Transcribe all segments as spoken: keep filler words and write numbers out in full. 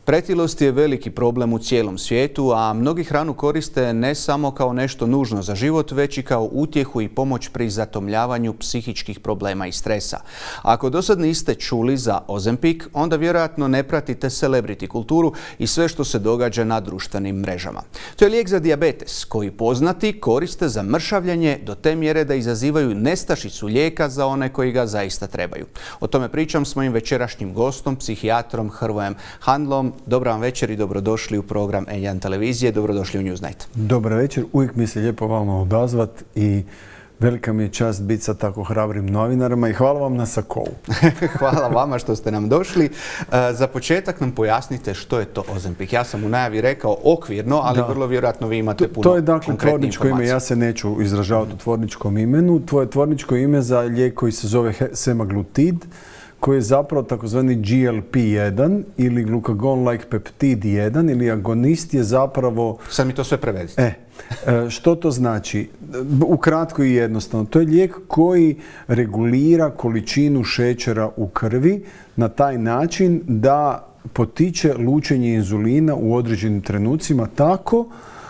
Pretilost je veliki problem u cijelom svijetu, a mnogi hranu koriste ne samo kao nešto nužno za život, već i kao utjehu i pomoć pri zatomljavanju psihičkih problema i stresa. Ako do sad niste čuli za Ozempic, onda vjerojatno ne pratite celebrity kulturu i sve što se događa na društvenim mrežama. To je lijek za dijabetes koji poznati koriste za mršavljenje do te mjere da izazivaju nestašicu lijeka za one koji ga zaista trebaju. O tome pričam s mojim večerašnjim gostom, psihijatrom Hrvojem Handlom. Dobar vam večer i dobrodošli u program N jedan televizije. Dobrodošli u Newsnight. Dobar večer. Uvijek mi se lijepo vama odazvat i velika mi je čast biti sa tako hrabrim novinarima i hvala vam na sakovu. Hvala vama što ste nam došli. Za početak nam pojasnite što je to Ozempic. Ja sam u najavi rekao okvirno, ali da. Vrlo vjerojatno vi imate puno konkretnih informacija. To je dakle tvorničko ime, ja se neću izražavati u tvorničkom imenu. Tvoje tvorničko ime za lijek koji se zove semaglutid, koji je zapravo takozvani G L P jedan ili glukagon-like peptid jedan ili agonist je zapravo... Sad mi to sve prevedite. E, što to znači? Ukratko i jednostavno. To je lijek koji regulira količinu šećera u krvi na taj način da potiče lučenje inzulina u određenim trenucima tako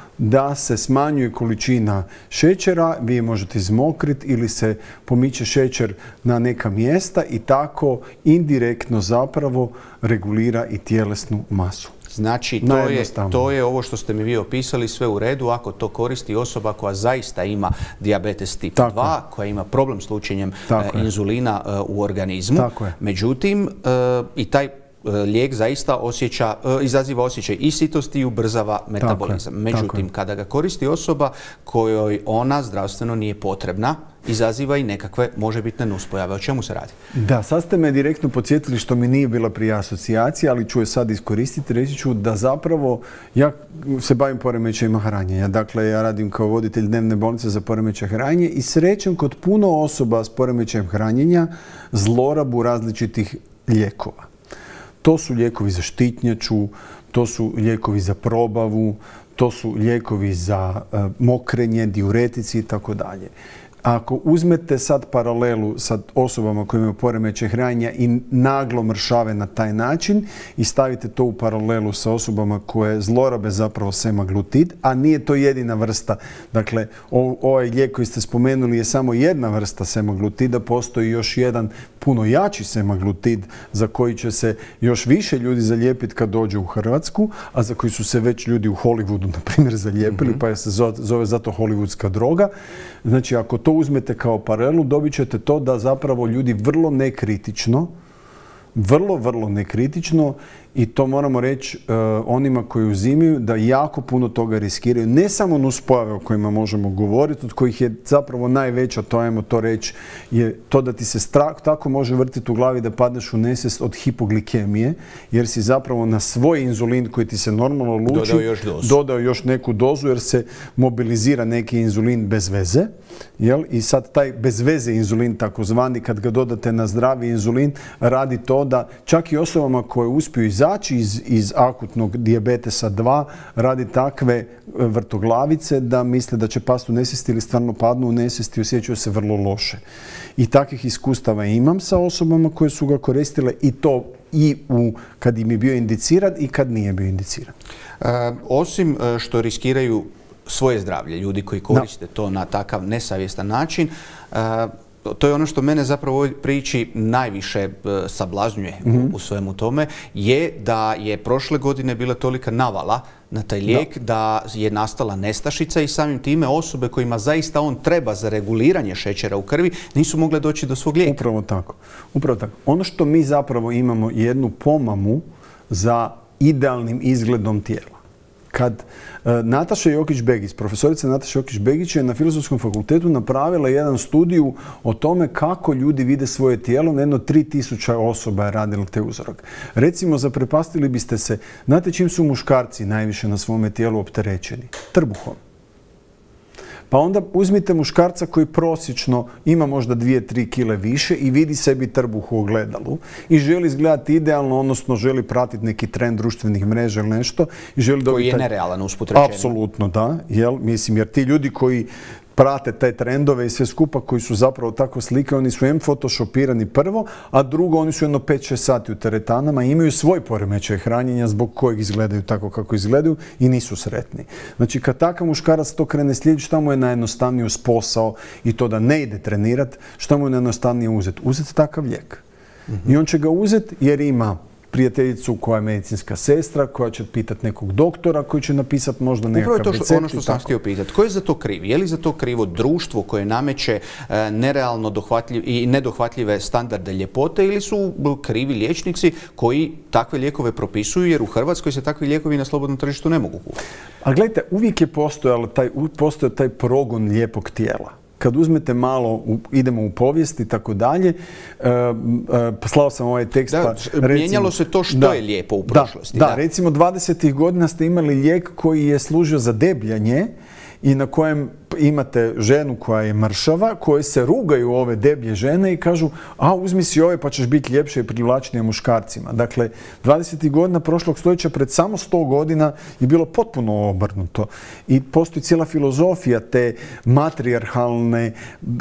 da se smanjuje količina šećera, vi je možete izmokriti ili se pomiče šećer na neka mjesta i tako indirektno zapravo regulira i tjelesnu masu. Znači, to je, to je ovo što ste mi vi opisali, sve u redu ako to koristi osoba koja zaista ima dijabetes tipa dva, koja ima problem s lučenjem inzulina u organizmu. Međutim, i taj lijek zaista osjeća, izaziva osjećaj i sitosti i ubrzava metabolizam. Međutim, kada ga koristi osoba kojoj ona zdravstveno nije potrebna, izaziva i nekakve možebitne nuspojave. O čemu se radi? Da, sad ste me direktno podsjetili što mi nije bila prije asocijacija, ali ću je sad iskoristiti. Reći ću da zapravo ja se bavim poremećajima hranjenja. Dakle, ja radim kao voditelj dnevne bolnice za poremećaj hranjenja i srećem kod puno osoba s poremećajem hranjenja zlorabu različitih lijekova. To su lijekovi za štitnjaču, to su lijekovi za probavu, to su lijekovi za uh, mokrenje, diuretici i tako dalje. Ako uzmete sad paralelu sa osobama koje imaju poremećaj hranjenja i naglo mršave na taj način i stavite to u paralelu sa osobama koje zlorabe zapravo semaglutid, a nije to jedina vrsta. Dakle, ovaj lijek koji ste spomenuli je samo jedna vrsta semaglutida, postoji još jedan puno jači semaglutid za koji će se još više ljudi zalijepiti kad dođe u Hrvatsku, a za koji su se već ljudi u Hollywoodu, na primjer, zalijepili, mm-hmm. pa je se zove zato hollywoodska droga. Znači, ako to uzmete kao paralelu, dobit ćete to da zapravo ljudi vrlo nekritično, vrlo, vrlo nekritično, i to moramo reći uh, onima koji uzimaju da jako puno toga riskiraju. Ne samo nuspojave o kojima možemo govoriti, od kojih je zapravo najveća, to ajmo to reći, je to da ti se strah, tako može vrtiti u glavi da padneš u nesvijest od hipoglikemije, jer si zapravo na svoj inzulin koji ti se normalno luči, dodao još dozu. Dodao još neku dozu jer se mobilizira neki inzulin bez veze. Jel? I sad taj bez veze inzulin, takozvani, kad ga dodate na zdravi inzulin, radi to da čak i osobama koje uspiju izaći iz, iz akutnog dijabetesa dva, radi takve vrtoglavice da misle da će pasti u nesvijest ili stvarno padnu u nesvijest i osjećaju se vrlo loše. I takvih iskustava imam sa osobama koje su ga koristile i to i u, kad im je bio indiciran i kad nije bio indiciran. E, osim što riskiraju svoje zdravlje, ljudi koji koriste da. to na takav nesavjestan način, uh, to je ono što mene zapravo u ovoj priči najviše uh, sablažnjuje mm-hmm. u, u svemu tome, je da je prošle godine bila tolika navala na taj lijek da. da je nastala nestašica i samim time osobe kojima zaista on treba za reguliranje šećera u krvi nisu mogle doći do svog lijeka. Upravo tako. Upravo tako. Ono što mi zapravo imamo jednu pomamu za idealnim izgledom tijela. Kad uh, Nataša Jokić-Begić, profesorica Nataša Jokić-Begić je na Filozofskom fakultetu napravila jedan studiju o tome kako ljudi vide svoje tijelo. Na jedno tri tisuće osoba je radilo te uzorak. Recimo, zaprepastili biste se, znate čim su muškarci najviše na svome tijelu opterećeni? Trbuhom. Pa onda uzmite muškarca koji prosječno ima možda dvije tri kile više i vidi sebi trbuh u ogledalu i želi izgledati idealno, odnosno želi pratiti neki trend društvenih mreža ili nešto. I želi koji je nerealan usput rečeno. Apsolutno, da. Jel? Mislim, jer ti ljudi koji prate te trendove i sve skupa koji su zapravo tako slike, oni su em photoshopirani prvo, a drugo oni su jedno pet šest sati u teretanama i imaju svoj poremećaj hranjenja zbog kojeg izgledaju tako kako izgledaju i nisu sretni. Znači kad takav muškarac to krene slijediti, šta mu je najjednostavnije uz posao i to da ne ide trenirati, šta mu je najjednostavnije uzeti? Uzeti takav lijek. Mm-hmm. I on će ga uzeti jer ima prijateljicu koja je medicinska sestra, koja će pitati nekog doktora, koji će napisati možda nekakav recept. Upravo je to ono što sam htio pitati. Ko je za to kriv? Je li za to krivo društvo koje nameće e, nerealno dohvatljiv, i nedohvatljive standarde ljepote ili su krivi liječnici koji takve lijekove propisuju jer u Hrvatskoj se takvi lijekovi na slobodnom tržištu ne mogu kupiti? A gledajte, uvijek je postojao taj, postojao taj progon lijepog tijela. Kad uzmete malo, idemo u povijest i tako dalje, poslao sam ovaj tekst. Da, pa, mijenjalo se to što da, je lijepo u prošlosti. Da, da, da, recimo dvadesetih godina ste imali lijek koji je služio za debljanje i na kojem imate ženu koja je mršava, koje se rugaju ove deblje žene i kažu a uzmi si ove pa ćeš biti ljepše i privlačnije muškarcima. Dakle, dvadesetih godina prošlog stoljeća pred samo sto godina je bilo potpuno obrnuto. I postoji cijela filozofija te matrijarhalne,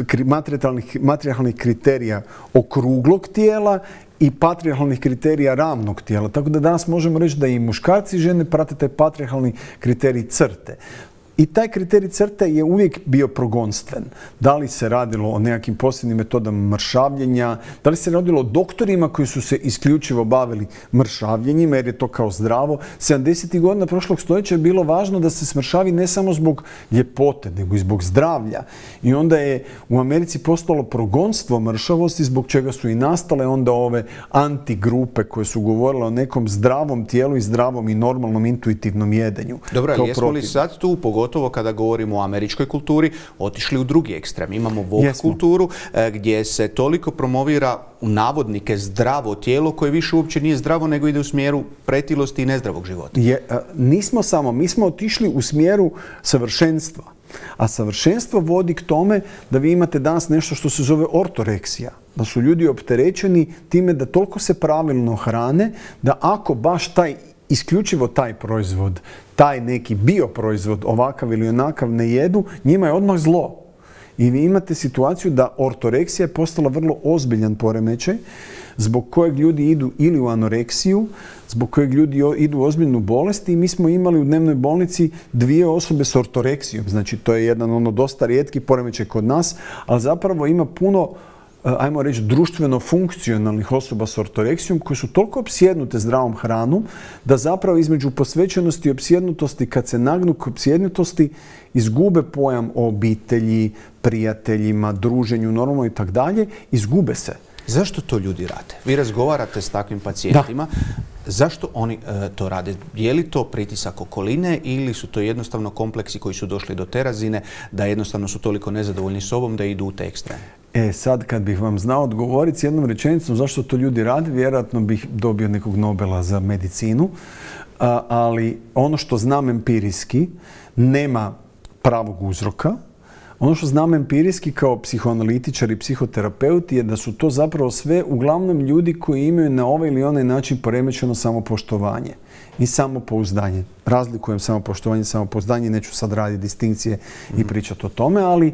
matrijarhalnih kriterija okruglog tijela i patrijarhalnih kriterija ravnog tijela. Tako da danas možemo reći da i muškarci i žene prate taj patrijarhalni kriterij crte. I taj kriterij crte je uvijek bio progonstven. Da li se radilo o nekakvim posebnim metodama mršavljenja, da li se radilo o doktorima koji su se isključivo bavili mršavljenjima jer je to kao zdravo. sedamdesetih godina prošlog stoljeća je bilo važno da se smršavi ne samo zbog ljepote, nego i zbog zdravlja. I onda je u Americi postalo progonstvo mršavosti zbog čega su i nastale onda ove antigrupe koje su govorile o nekom zdravom tijelu i zdravom i normalnom intuitivnom jedenju. Dobro, ali jesmo li sad tu, pogotovo kada govorimo o američkoj kulturi, otišli u drugi ekstrem? Imamo woke kulturu gdje se toliko promovira u navodnike zdravo tijelo koje više uopće nije zdravo nego ide u smjeru pretilosti i nezdravog života. Je, nismo samo, mi smo otišli u smjeru savršenstva. A savršenstvo vodi k tome da vi imate danas nešto što se zove ortoreksija. Da su ljudi opterećeni time da toliko se pravilno hrane da ako baš taj isključivo taj proizvod, taj neki bioproizvod ovakav ili onakav ne jedu, njima je odmah zlo. I vi imate situaciju da ortoreksija je postala vrlo ozbiljan poremećaj zbog kojeg ljudi idu ili u anoreksiju, zbog kojeg ljudi idu u ozbiljnu bolest i mi smo imali u dnevnoj bolnici dvije osobe s ortoreksijom. Znači to je jedan ono dosta rijetki poremećaj kod nas, ali zapravo ima puno ajmo reći, društveno funkcionalnih osoba s ortoreksijom koji su toliko opsjednute zdravom hranom da zapravo između posvećenosti i opsjednutosti, kad se nagnu k opsjednutosti, izgube pojam o obitelji, prijateljima, druženju, normalno i tak dalje, izgube se. Zašto to ljudi rade? Vi razgovarate s takvim pacijentima. Da. Zašto oni e, to rade? Je li to pritisak okoline ili su to jednostavno kompleksi koji su došli do te razine da jednostavno su toliko nezadovoljni sobom da idu u te ekstreme? E, sad kad bih vam znao odgovoriti s jednom rečenicom zašto to ljudi rade, vjerojatno bih dobio nekog Nobela za medicinu, a, ali ono što znam empirijski nema pravog uzroka. Ono što znam empirijski kao psihoanalitičar i psihoterapeut je da su to zapravo sve uglavnom ljudi koji imaju na ovaj ili onaj način poremećeno samopoštovanje i samopouzdanje. Razlikujem samopoštovanje i samopouzdanje, neću sad raditi distinkcije i pričati o tome, ali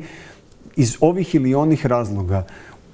iz ovih ili onih razloga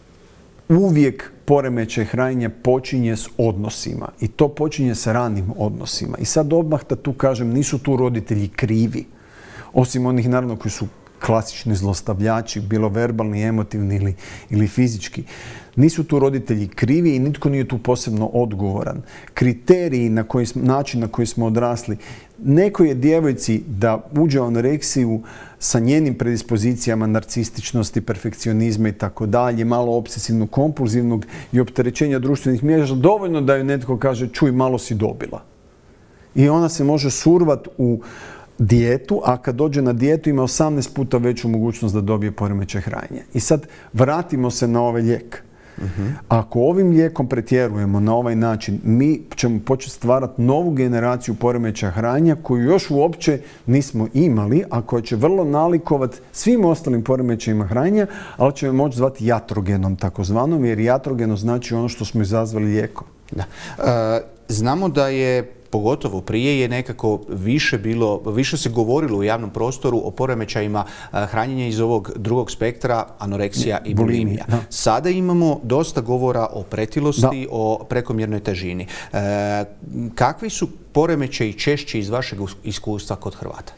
uvijek poremećaj hranjenja počinje s odnosima i to počinje s ranim odnosima. I sad odmah da tu kažem, nisu tu roditelji krivi, osim onih naravno koji su klasični zlostavljači, bilo verbalni, emotivni ili, ili fizički. Nisu tu roditelji krivi i nitko nije tu posebno odgovoran. Kriteriji na koji, način na koji smo odrasli, nekoj je djevojci da uđe u anoreksiju sa njenim predispozicijama narcističnosti, perfekcionizma i tako dalje, malo obsesivnog, kompulzivnog i opterećenja društvenih mreža, dovoljno da joj netko kaže čuj, malo si dobila. I ona se može survat u dijetu, a kad dođe na dijetu ima osamnaest puta veću mogućnost da dobije poremećaj hranjenja. I sad vratimo se na ovaj lijek. Uh-huh. Ako ovim lijekom pretjerujemo na ovaj način, mi ćemo početi stvarati novu generaciju poremećaja hranjenja koju još uopće nismo imali, a koja će vrlo nalikovati svim ostalim poremećajima hranjenja, ali ćemo moći zvati jatrogenom takozvanom, jer jatrogeno znači ono što smo izazvali lijekom. Da. E, znamo da je pogotovo prije je nekako više bilo, više se govorilo u javnom prostoru o poremećajima hranjenja iz ovog drugog spektra, anoreksija i bulimija. Sada imamo dosta govora o pretilosti, da. o prekomjernoj težini. E, kakvi su poremećaji češći iz vašeg iskustva kod Hrvata?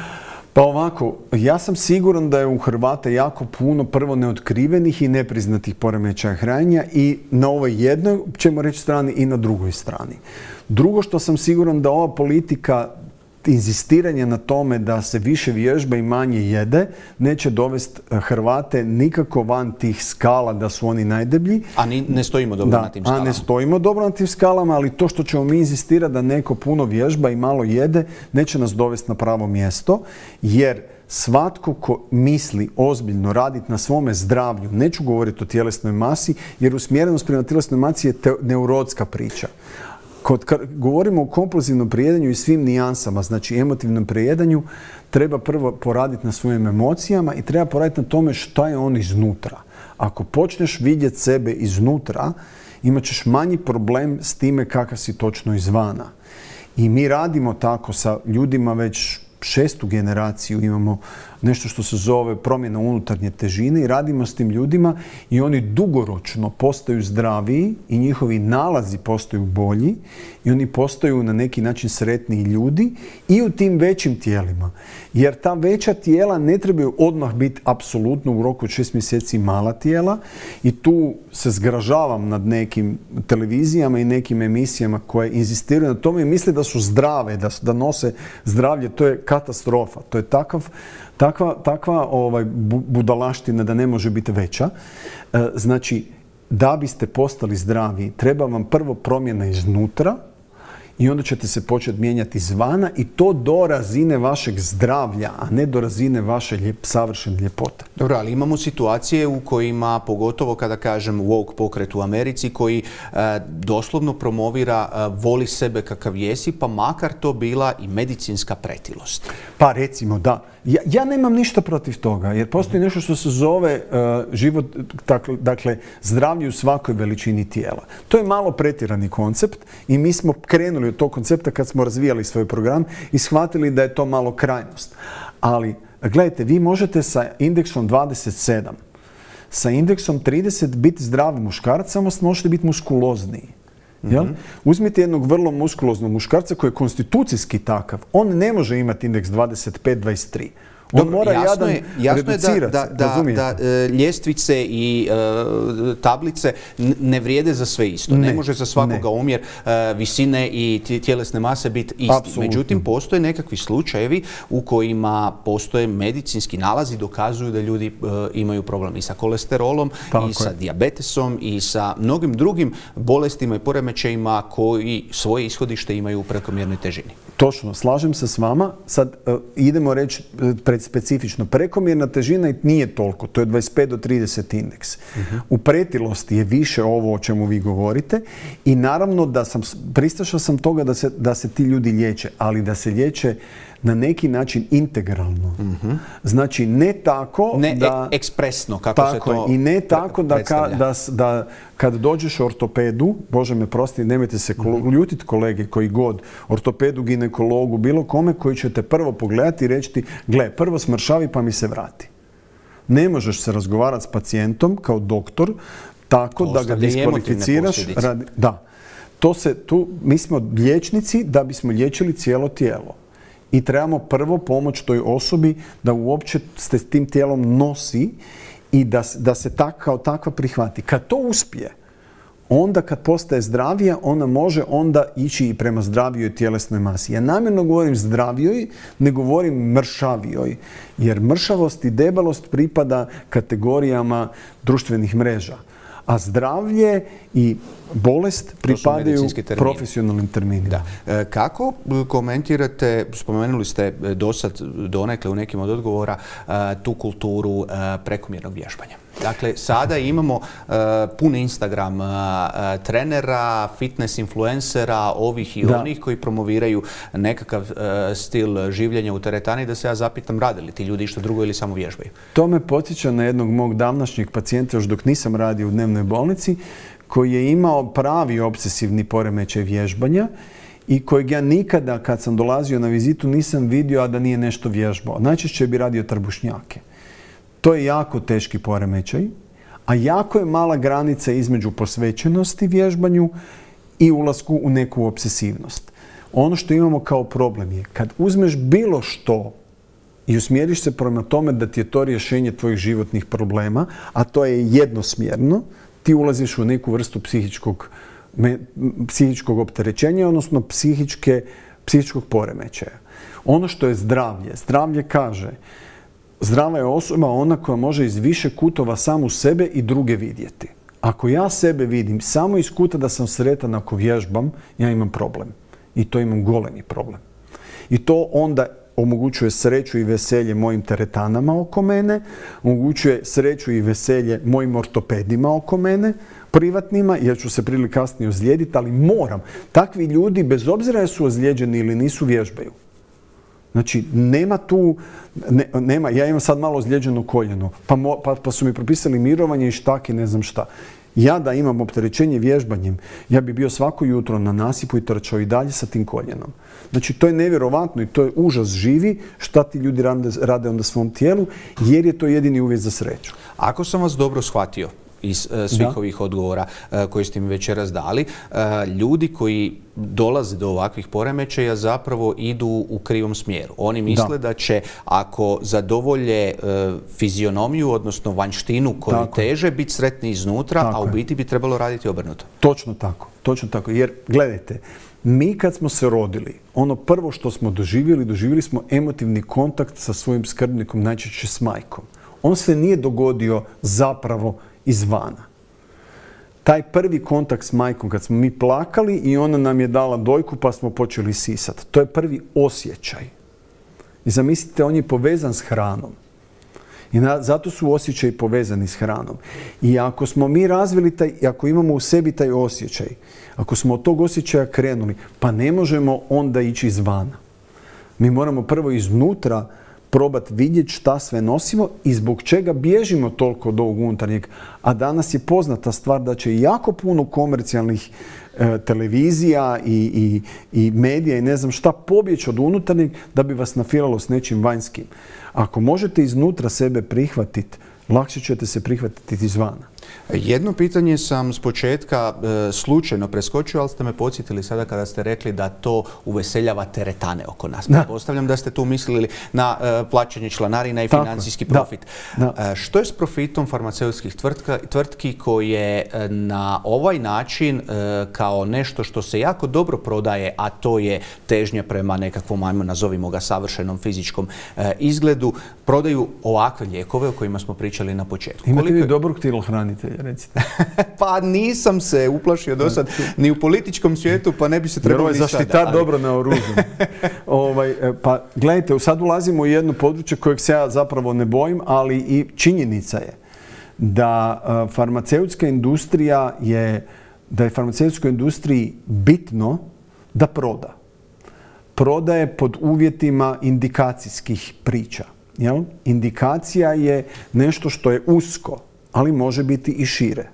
Pa ovako, ja sam siguran da je u Hrvata jako puno prvo neotkrivenih i nepriznatih poremećaja hranjenja i na ovoj jednoj, ćemo reći, strani i na drugoj strani. Drugo što sam siguran da ova politika inzistiranje na tome da se više vježba i manje jede neće dovesti Hrvate nikako van tih skala da su oni najdeblji. A ni, ne stojimo dobro da, na tim skalama. A ne stojimo dobro na tim skalama, ali to što ćemo mi inzistirati da neko puno vježba i malo jede neće nas dovesti na pravo mjesto, jer svatko ko misli ozbiljno raditi na svome zdravlju, neću govoriti o tjelesnoj masi, jer usmjerenost prema tjelesnoj masi je te, neurotska priča. Kad govorimo o kompulzivnom prejedanju i svim nijansama, znači emotivnom prejedanju, treba prvo poraditi na svojim emocijama i treba poraditi na tome šta je on iznutra. Ako počneš vidjeti sebe iznutra, imat ćeš manji problem s time kakav si točno izvana. I mi radimo tako sa ljudima već šestu generaciju, imamo nešto što se zove promjena unutarnje težine i radimo s tim ljudima i oni dugoročno postaju zdraviji i njihovi nalazi postaju bolji i oni postaju na neki način sretniji ljudi i u tim većim tijelima. Jer ta veća tijela ne trebaju odmah biti apsolutno u roku od šest mjeseci mala tijela i tu se zgražavam nad nekim televizijama i nekim emisijama koje inzistiraju na tome i misle da su zdrave, da, da nose zdravlje. To je katastrofa. To je takav Takva, takva ovaj, budalaština da ne može biti veća. E, znači, da biste postali zdravi, treba vam prvo promjena iznutra i onda ćete se početi mijenjati izvana i to do razine vašeg zdravlja, a ne do razine vaše ljep, savršene ljepote. Dobro, ali imamo situacije u kojima, pogotovo kada kažem woke pokret u Americi, koji e, doslovno promovira e, voli sebe kakav jesi, pa makar to bila i medicinska pretilost. Pa recimo, da. Ja, ja nemam ništa protiv toga, jer postoji nešto što se zove uh, život, dakle, dakle, zdravlje u svakoj veličini tijela. To je malo pretjerani koncept i mi smo krenuli od tog koncepta kad smo razvijali svoj program i shvatili da je to malo krajnost. Ali, gledajte, vi možete sa indeksom dvadeset sedam, sa indeksom trideset biti zdravi muškarac, samo možete biti muskulozniji. Jel? Mm-hmm. Uzmite jednog vrlo muskuloznog muškarca koji je konstitucijski takav. On ne može imati indeks dvadeset pet dvadeset tri. On Dobro, mora jasno jadan je, jasno je da, da, da, da e, ljestvice i e, tablice ne vrijede za sve isto. Ne, ne može za svakoga ne. omjer e, visine i tjelesne mase biti isti. Absolutno. Međutim, postoje nekakvi slučajevi u kojima postoje medicinski nalazi dokazuju da ljudi e, imaju problem i sa kolesterolom, tako i sa je. dijabetesom i sa mnogim drugim bolestima i poremećajima koji svoje ishodište imaju u prekomjernoj težini. Točno, slažem se s vama. Sad uh, idemo reći pred specifično. Prekomjerna težina nije toliko, to je dvadeset pet do trideset indeks. Uh-huh. U pretilosti je više ovo o čemu vi govorite i naravno da sam, pristašao sam toga da se, da se ti ljudi liječe, ali da se liječe na neki način integralno. Uh-huh. Znači, ne tako ne da... Ne ekspresno, kako tako se to i ne tako da, ka, da, da kad dođeš ortopedu, Bože me prosti, nemojte se uh-huh. ljutiti kolege koji god, ortopedu, ginekologu, bilo kome koji će te prvo pogledati i reći ti, gle, prvo smršavi pa mi se vrati. Ne možeš se razgovarati s pacijentom kao doktor tako to da ga diskvalificiraš. Radi, da. To se, tu, mi smo liječnici da bismo liječili cijelo tijelo. I trebamo prvo pomoć toj osobi da uopće se s tim tijelom nosi i da, da se tak, kao takva prihvati. Kad to uspije, onda kad postaje zdravija, ona može onda ići i prema zdravijoj tjelesnoj masi. Ja namjerno govorim zdravijoj, ne govorim mršavijoj, jer mršavost i debelost pripada kategorijama društvenih mreža. A zdravlje i bolest pripadaju profesionalnim terminima. Da. Kako komentirate, spomenuli ste dosad donekle u nekim od odgovora, tu kulturu prekomjernog vježbanja? Dakle, sada imamo uh, pun Instagram uh, trenera, fitness influencera, ovih i da. onih koji promoviraju nekakav uh, stil življenja u teretani, da se ja zapitam rade li ti ljudi što drugo ili samo vježbaju? To me podsjeća na jednog mog davnašnjeg pacijenta još dok nisam radio u dnevnoj bolnici, koji je imao pravi obsesivni poremećaj vježbanja i kojeg ja nikada kad sam dolazio na vizitu nisam vidio, a da nije nešto vježbao. Najčešće bi radio trbušnjake. To je jako teški poremećaj, a jako je mala granica između posvećenosti vježbanju i ulasku u neku obsesivnost. Ono što imamo kao problem je kad uzmeš bilo što i usmjeriš se prema tome da ti je to rješenje tvojih životnih problema, a to je jednosmjerno, ti ulaziš u neku vrstu psihičkog, me, psihičkog opterećenja, odnosno psihičke, psihičkog poremećaja. Ono što je zdravlje, zdravlje kaže, zdrava je osoba ona koja može iz više kutova samu sebe i druge vidjeti. Ako ja sebe vidim samo iz kuta da sam sretan ako vježbam, ja imam problem. I to imam golemi problem. I to onda omogućuje sreću i veselje mojim teretanama oko mene, omogućuje sreću i veselje mojim ortopedima oko mene, privatnima, jer ću se prije ili kasnije ozlijediti, ali moram. Takvi ljudi, bez obzira jesu ozlijeđeni ili nisu, vježbaju. Znači, nema tu, ne, nema, ja imam sad malo ozlijeđeno koljeno, pa, mo, pa, pa su mi propisali mirovanje i štake, ne znam šta. Ja da imam opterećenje vježbanjem, ja bi bio svako jutro na nasipu i trčao i dalje sa tim koljenom. Znači, to je nevjerovatno i to je užas živi šta ti ljudi rade, rade onda svom tijelu, jer je to jedini uvjet za sreću. Ako sam vas dobro shvatio iz uh, svih da. ovih odgovora uh, koje ste mi večeras dali, uh, ljudi koji dolaze do ovakvih poremećaja zapravo idu u krivom smjeru. Oni misle da, da će, ako zadovolje uh, fizionomiju, odnosno vanjštinu koju tako teže, biti sretni iznutra, tako a u biti bi trebalo raditi obrnuto. Točno tako. Točno tako. Jer, gledajte, mi kad smo se rodili, ono prvo što smo doživjeli, doživjeli smo emotivni kontakt sa svojim skrbnikom, najčešće s majkom. On se nije dogodio zapravo izvana. Taj prvi kontakt s majkom, kad smo mi plakali i ona nam je dala dojku pa smo počeli sisati. To je prvi osjećaj. I zamislite, on je povezan s hranom. I na, zato su osjećaji povezani s hranom. I ako smo mi razvili taj, i ako imamo u sebi taj osjećaj, ako smo od tog osjećaja krenuli, pa ne možemo onda ići izvana. Mi moramo prvo iznutra probati vidjeti šta sve nosimo i zbog čega bježimo toliko od ovog unutarnjeg. A danas je poznata stvar da će jako puno komercijalnih e, televizija i, i, i medija i ne znam šta pobjeći od unutarnjeg da bi vas nafilalo s nečim vanjskim. Ako možete iznutra sebe prihvatiti, lakše ćete se prihvatiti izvana. Jedno pitanje sam s početka e, slučajno preskočio, ali ste me podsjetili sada kada ste rekli da to uveseljava teretane oko nas. Pretpostavljam da ste tu mislili na e, plaćanje članarina i tako, financijski profit. Da, da. E, što je s profitom farmaceutskih tvrtka, tvrtki koje e, na ovaj način e, kao nešto što se jako dobro prodaje, a to je težnja prema nekakvom, ajmo nazovimo ga, savršenom fizičkom e, izgledu, prodaju ovakve lijekove o kojima smo pričali na početku? Imate vi dobrog tjelohranitelja, recite? Pa nisam se uplašio do sad ni u političkom svijetu, pa ne bi se trebalo ni sada. Zaštitar dobro naoružan. ovaj, pa gledajte, sad ulazimo u jedno područje kojeg se ja zapravo ne bojim, ali i činjenica je da uh, farmaceutska industrija je, da je farmaceutskoj industriji bitno da proda. Prodaje pod uvjetima indikacijskih priča. Jel? Indikacija je nešto što je usko, ali može biti i šire.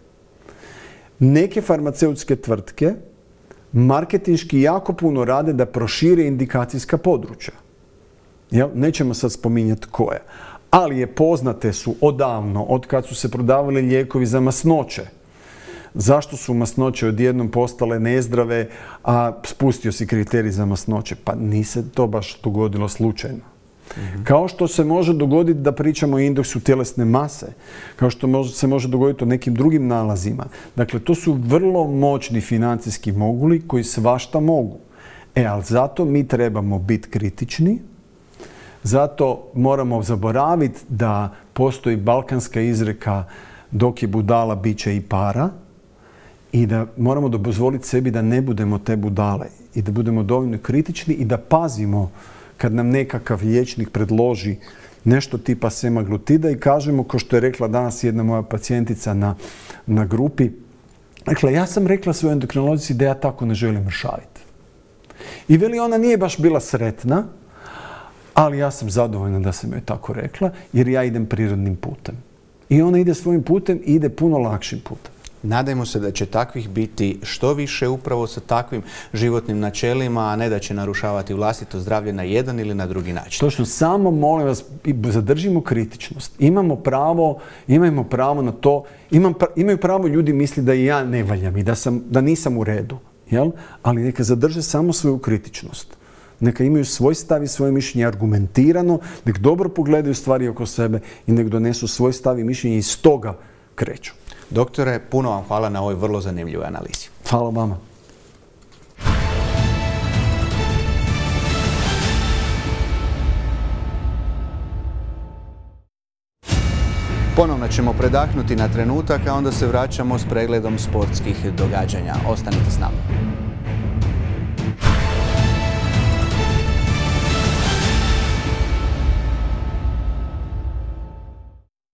Neke farmaceutske tvrtke marketinški jako puno rade da prošire indikacijska područja. Jel? Nećemo sad spominjati koja. Ali je poznate su odavno, od kad su se prodavali lijekovi za masnoće. Zašto su masnoće odjednom postale nezdrave, a spustio si kriterij za masnoće? Pa nije se to baš dogodilo slučajno. Mm-hmm. Kao što se može dogoditi da pričamo o indeksu tjelesne mase, kao što može, se može dogoditi o nekim drugim nalazima. Dakle, to su vrlo moćni financijski moguli koji svašta mogu. E, ali zato mi trebamo biti kritični, zato moramo zaboraviti da postoji balkanska izreka dok je budala, bit će i para, i da moramo dozvoliti sebi da ne budemo te budale i da budemo dovoljno kritični i da pazimo kad nam nekakav liječnik predloži nešto tipa semaglutida i kažemo, kao što je rekla danas jedna moja pacijentica na, na grupi, rekla, ja sam rekla svojoj endokrinologici da ja tako ne želim mršaviti. I veli, ona nije baš bila sretna, ali ja sam zadovoljna da sam joj tako rekla, jer ja idem prirodnim putem. I ona ide svojim putem i ide puno lakšim putem. Nadajmo se da će takvih biti što više upravo sa takvim životnim načelima, a ne da će narušavati vlastito zdravlje na jedan ili na drugi način. Točno, samo molim vas, zadržimo kritičnost. Imamo pravo, imamo pravo na to, imam, imaju pravo ljudi misli da i ja ne valjam i da, sam, da nisam u redu. Jel? Ali neka zadrže samo svoju kritičnost. Neka imaju svoj stav i svoje mišljenje argumentirano, nek dobro pogledaju stvari oko sebe i nek donesu svoj stav i mišljenje i iz toga kreću. Doktore, puno vam hvala na ovoj vrlo zanimljivoj analizi. Hvala vama. Ponovno ćemo predahnuti na trenutak, a onda se vraćamo s pregledom sportskih događanja. Ostanite s nama.